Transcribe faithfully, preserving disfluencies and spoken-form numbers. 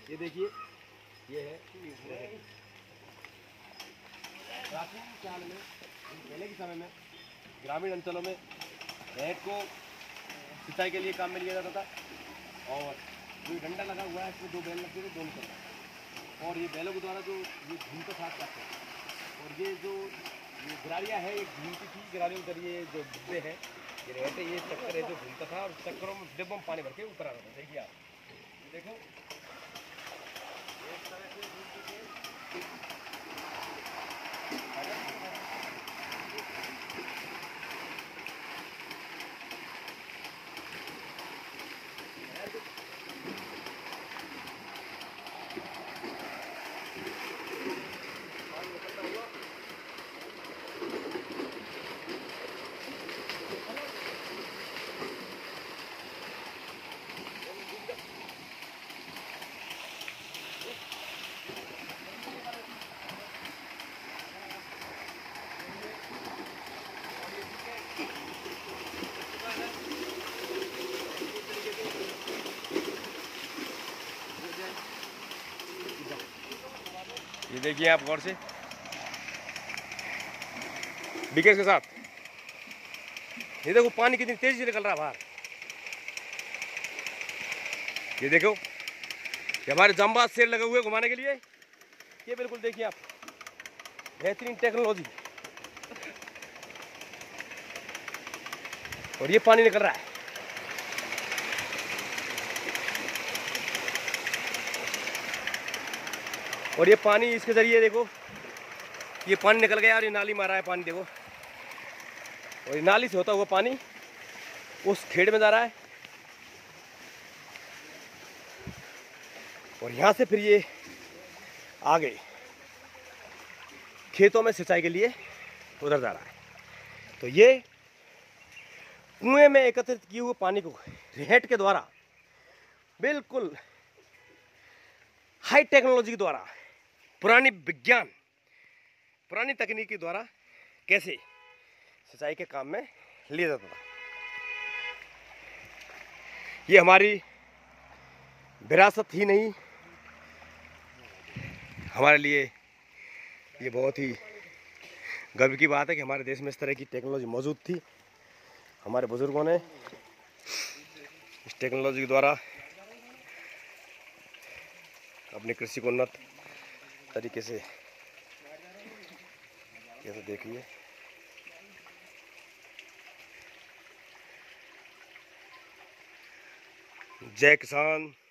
ये देखिए, ये है प्राचीन काल में, पहले के समय में ग्रामीण अंचलों में नहर को सिंचाई के लिए काम में लिया जाता था। और जो डंडा लगा हुआ है इसमें दो बैल लगते थे दोनों तरफ, और ये बैलों के द्वारा जो ये घूमता साथ करते हैं। और ये जो ये गिरारियाँ है ये घूमती थी, गिरारियों के जरिए जो डिब्बे हैं ये रहते, ये चक्कर है जो घूमता था, और चक्करों में डिब्बों में पानी भर के ऊपर आ रहा था। देखिए आप, देखो इस तरह से ये देखिए आप गौर से विकेट के साथ, ये देखो पानी कितनी तेजी से निकल रहा है बाहर। ये देखो, ये हमारे जांबाज शेर लगे हुए घुमाने के लिए। ये बिल्कुल देखिए आप, बेहतरीन टेक्नोलॉजी, और ये पानी निकल रहा है। और ये पानी इसके जरिए देखो, ये पानी निकल गया और ये नाली मारा है पानी देखो, और ये नाली से होता हुआ पानी उस खेड़ में जा रहा है, और यहाँ से फिर ये आगे खेतों में सिंचाई के लिए उधर जा रहा है। तो ये कुएं में एकत्रित किए हुए पानी को रिहेट के द्वारा बिल्कुल हाई टेक्नोलॉजी के द्वारा, पुरानी विज्ञान, पुरानी तकनीक के द्वारा कैसे सिंचाई के काम में लिया जाता था। ये हमारी विरासत ही नहीं, हमारे लिए ये बहुत ही गर्व की बात है कि हमारे देश में इस तरह की टेक्नोलॉजी मौजूद थी। हमारे बुजुर्गों ने इस टेक्नोलॉजी के द्वारा अपनी कृषि को उन्नत तरीके से कैसे देखिए। जय किसान।